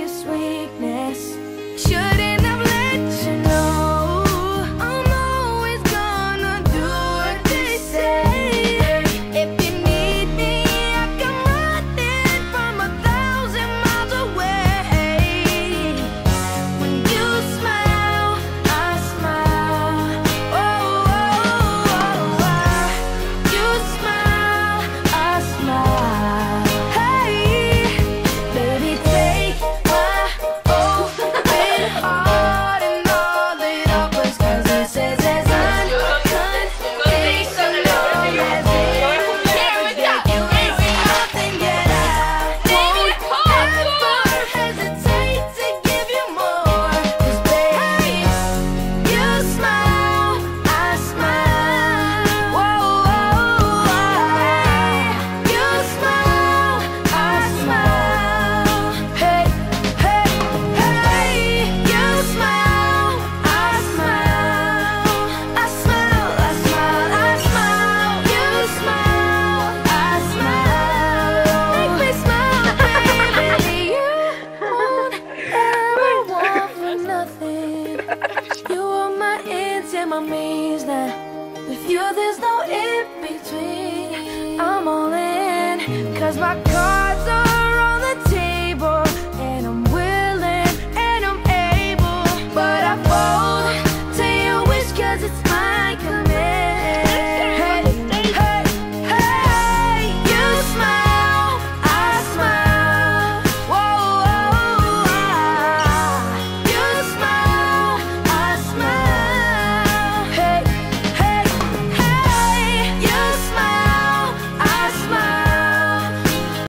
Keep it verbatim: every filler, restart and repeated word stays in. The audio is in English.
biggest weakness. Shouldn't have let you know I'm always gonna do what they say. If you need me, I come running from a thousand miles away. When you smile, I smile. Oh, oh, oh, oh. You smile, I smile. Hey, baby, take my open heart and all it offers, 'cause it says it's unconditional. As if you ain't seen nothing yet. I won't ever hesitate to give you more. 'Cause babe, you smile, I smile. Whoa, whoa, whoa. You smile, I smile. Hey, hey, hey. You smile, I smile. I smile, I smile, I smile. You smile, I smile. Make me smile, baby. You won't ever want for nothing. You are my ends and my means now. With you there's no in between. I'm all in, 'cause my car